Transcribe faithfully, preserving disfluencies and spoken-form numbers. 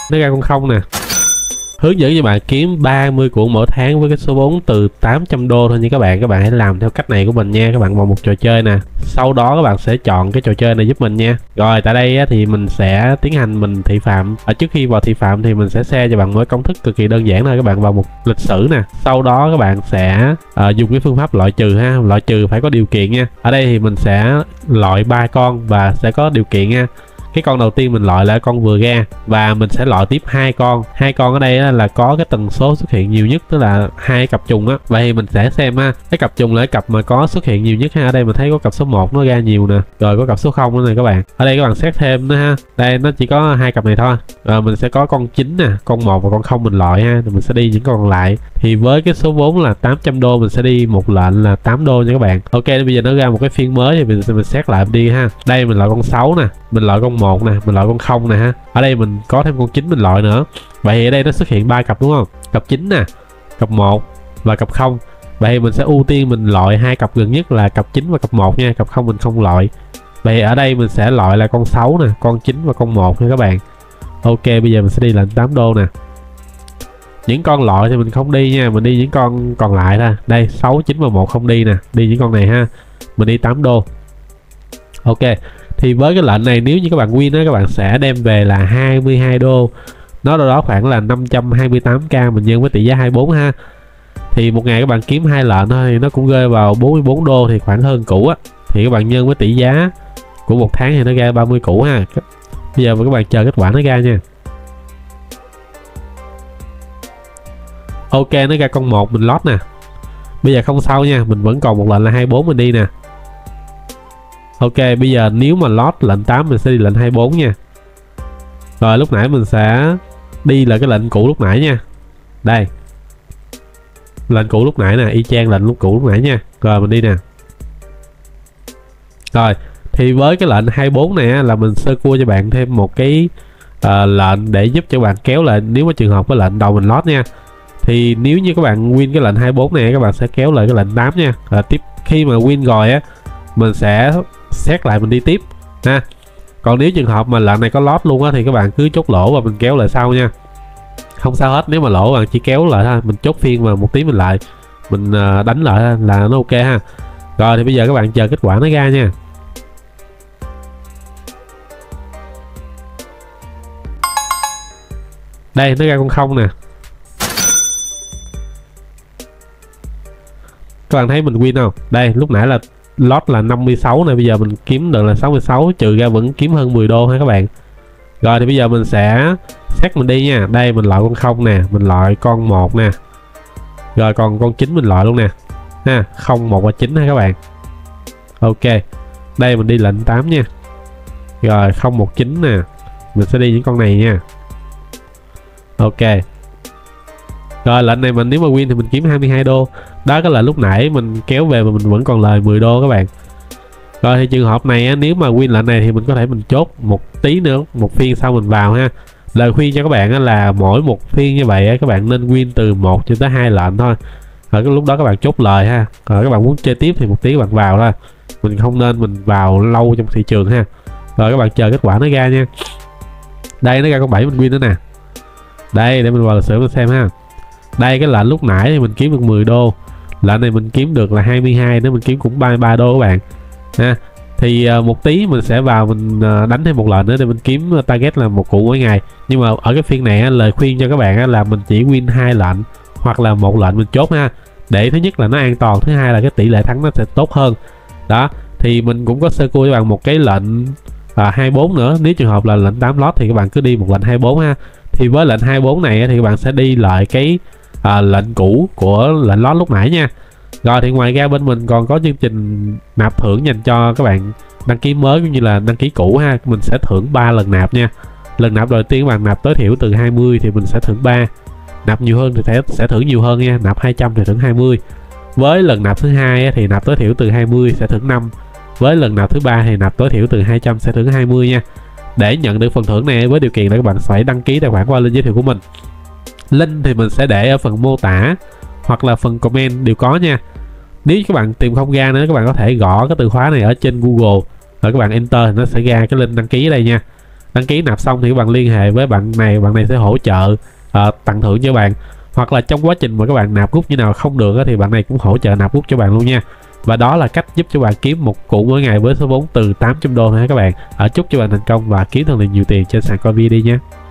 nó ra con không nè. Hướng dẫn cho bạn kiếm ba mươi cuộn mỗi tháng với cái số vốn từ tám trăm đô thôi nha các bạn. Các bạn hãy làm theo cách này của mình nha. Các bạn vào một trò chơi nè, sau đó các bạn sẽ chọn cái trò chơi này giúp mình nha. Rồi tại đây á, thì mình sẽ tiến hành mình thị phạm. Ở trước khi vào thị phạm thì mình sẽ share cho bạn một công thức cực kỳ đơn giản thôi. Các bạn vào một lịch sử nè, sau đó các bạn sẽ uh, dùng cái phương pháp loại trừ ha. Loại trừ phải có điều kiện nha. Ở đây thì mình sẽ loại ba con và sẽ có điều kiện nha. Cái con đầu tiên mình loại là con vừa ra và mình sẽ loại tiếp hai con. Hai con ở đây là có cái tần số xuất hiện nhiều nhất, tức là hai cặp trùng á. Vậy thì mình sẽ xem ha, cái cặp trùng là cái cặp mà có xuất hiện nhiều nhất ha. Ở đây mình thấy có cặp số một nó ra nhiều nè, rồi có cặp số không nữa nè các bạn. Ở đây các bạn xét thêm nữa ha. Đây nó chỉ có hai cặp này thôi. Rồi mình sẽ có con chín nè, con một và con không mình loại ha. Rồi mình sẽ đi những con còn lại. Thì với cái số vốn là tám trăm đô mình sẽ đi một lệnh là tám đô nha các bạn. Ok, bây giờ nó ra một cái phiên mới thì mình sẽ mình xét lại đi ha. Đây mình loại con sáu nè, mình loại con một nè, mình loại con không nè ha. Ở đây mình có thêm con chín mình loại nữa. Vậy thì ở đây nó xuất hiện ba cặp đúng không? Cặp chín nè, cặp một và cặp không. Vậy thì mình sẽ ưu tiên mình loại hai cặp gần nhất là cặp chín và cặp một nha, cặp không mình không loại. Vậy thì ở đây mình sẽ loại là con sáu nè, con chín và con một nha các bạn. Ok, bây giờ mình sẽ đi lệnh tám đô nè. Những con loại thì mình không đi nha, mình đi những con còn lại thôi. Đây sáu, chín và một không đi nè, đi những con này ha. Mình đi tám đô. Ok, thì với cái lệnh này nếu như các bạn win đó, các bạn sẽ đem về là hai mươi hai đô. Nó đâu đó khoảng là năm trăm hai mươi tám k mình nhân với tỷ giá hai mươi bốn ha. Thì một ngày các bạn kiếm hai lệnh thôi thì nó cũng rơi vào bốn mươi bốn đô, thì khoảng hơn cũ á. Thì các bạn nhân với tỷ giá của một tháng thì nó ra ba mươi cũ ha. Bây giờ các bạn chờ kết quả nó ra nha. Ok, nó ra con một mình lót nè. Bây giờ không sao nha, mình vẫn còn một lệnh là hai mươi bốn mình đi nè. Ok, bây giờ nếu mà lót lệnh tám mình sẽ đi lệnh hai mươi bốn nha. Rồi lúc nãy mình sẽ đi là cái lệnh cũ lúc nãy nha. Đây, lệnh cũ lúc nãy nè, y chang lệnh lúc cũ lúc nãy nha. Rồi mình đi nè. Rồi thì với cái lệnh hai mươi bốn này á, là mình sơ cua cho bạn thêm một cái uh, lệnh để giúp cho bạn kéo lại nếu mà trường hợp cái lệnh đầu mình lót nha. Thì nếu như các bạn win cái lệnh hai mươi bốn này, các bạn sẽ kéo lại cái lệnh tám nha. Và tiếp khi mà win rồi á, mình sẽ xét lại mình đi tiếp ha. Còn nếu trường hợp mà lệnh này có lót luôn á thì các bạn cứ chốt lỗ và mình kéo lại sau nha. Không sao hết, nếu mà lỗ bạn chỉ kéo lại thôi, mình chốt phiên và một tí mình lại mình đánh lại là nó ok ha. Rồi thì bây giờ các bạn chờ kết quả nó ra nha. Đây nó ra con không nè. Các bạn thấy mình win không? Đây lúc nãy là lót là năm mươi sáu này, bây giờ mình kiếm được là sáu mươi sáu, trừ ra vẫn kiếm hơn mười đô ha các bạn. Rồi thì bây giờ mình sẽ xét mình đi nha. Đây mình loại con không nè, mình loại con một nè. Rồi còn con chín mình loại luôn nè. Ha, không, một và chín ha các bạn. Ok. Đây mình đi lệnh tám nha. Rồi không một chín nè. Mình sẽ đi những con này nha. Ok. Rồi lệnh này mình nếu mà win thì mình kiếm hai mươi hai đô. Đó cái là lúc nãy mình kéo về mà mình vẫn còn lời mười đô các bạn. Rồi thì trường hợp này á, nếu mà win lệnh này thì mình có thể mình chốt một tí nữa, một phiên sau mình vào ha. Lời khuyên cho các bạn á, là mỗi một phiên như vậy á, các bạn nên win từ một cho tới hai lệnh thôi. Rồi cái lúc đó các bạn chốt lời ha. Rồi các bạn muốn chơi tiếp thì một tí các bạn vào thôi. Mình không nên mình vào lâu trong thị trường ha. Rồi các bạn chờ kết quả nó ra nha. Đây nó ra con bảy mình win nữa nè. Đây để mình vào lịch sử mình xem ha. Đây cái lệnh lúc nãy thì mình kiếm được mười đô. Lệnh này mình kiếm được là hai mươi hai, nếu mình kiếm cũng ba mươi ba đô các bạn ha. Thì uh, một tí mình sẽ vào mình uh, đánh thêm một lệnh nữa để mình kiếm target là một củ mỗi ngày. Nhưng mà ở cái phiên này á, lời khuyên cho các bạn á, là mình chỉ win hai lệnh hoặc là một lệnh mình chốt ha. Để thứ nhất là nó an toàn, thứ hai là cái tỷ lệ thắng nó sẽ tốt hơn. Đó, thì mình cũng có sơ cua cho bạn một cái lệnh à, hai mươi bốn nữa. Nếu trường hợp là lệnh tám lót thì các bạn cứ đi một lệnh hai mươi bốn ha. Thì với lệnh hai mươi bốn này á, thì các bạn sẽ đi lại cái à, lệnh cũ của lệnh lót lúc nãy nha. Rồi thì ngoài ra bên mình còn có chương trình nạp thưởng dành cho các bạn đăng ký mới cũng như là đăng ký cũ ha. Mình sẽ thưởng ba lần nạp nha. Lần nạp đầu tiên các bạn nạp tối thiểu từ hai mươi thì mình sẽ thưởng ba. Nạp nhiều hơn thì sẽ, sẽ thưởng nhiều hơn nha. Nạp hai trăm thì thưởng hai mươi. Với lần nạp thứ hai thì nạp tối thiểu từ hai mươi sẽ thưởng năm. Với lần nạp thứ ba thì nạp tối thiểu từ hai trăm sẽ thưởng hai mươi nha. Để nhận được phần thưởng này với điều kiện là các bạn phải đăng ký tài khoản qua link giới thiệu của mình. Link thì mình sẽ để ở phần mô tả hoặc là phần comment đều có nha. Nếu các bạn tìm không ra nữa, các bạn có thể gõ cái từ khóa này ở trên Google rồi các bạn enter thì nó sẽ ra cái link đăng ký ở đây nha. đăng ký nạp xong thì các bạn liên hệ với bạn này, bạn này sẽ hỗ trợ uh, tặng thưởng cho bạn. Hoặc là trong quá trình mà các bạn nạp rút như nào không được á, thì bạn này cũng hỗ trợ nạp rút cho bạn luôn nha. Và đó là cách giúp cho bạn kiếm một củ mỗi ngày với số vốn từ tám trăm đô ha các bạn. Ở chúc cho bạn thành công và kiếm thật là nhiều tiền trên sàn Coinbee đi nha.